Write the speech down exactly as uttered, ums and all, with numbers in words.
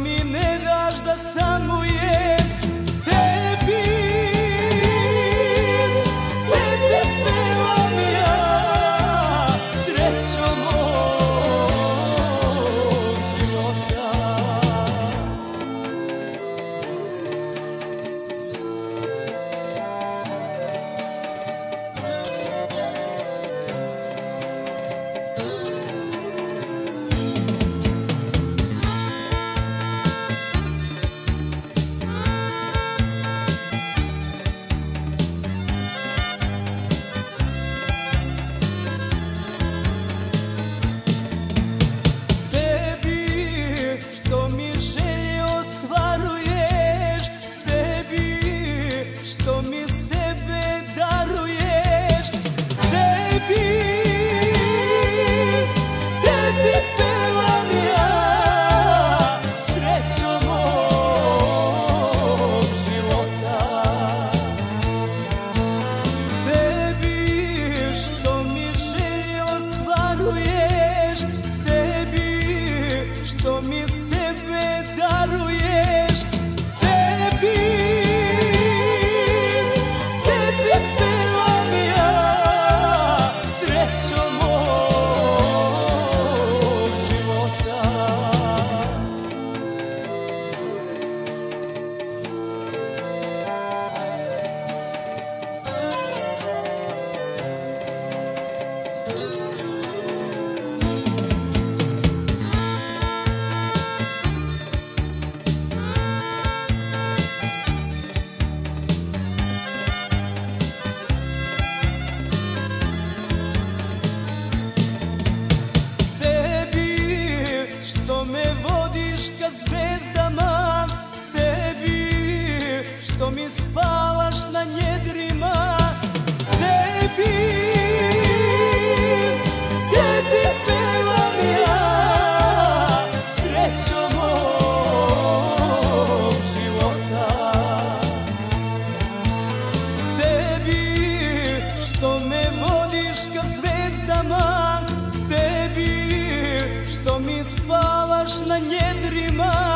mi ne daš da samujem tebi. Tebi pevam ja, srećo mog života. Što mi sebe daruješ, tebi, tebi pevam ja, srećo mog života. Što me vodiš ka zvezdama, tebi, što mi spavaš na njedrima, tebi, tebi pevam ja, srećo mog života. Tebi, što me vodiš ka zvezdama, tebi, što mi spavaš na njedrima,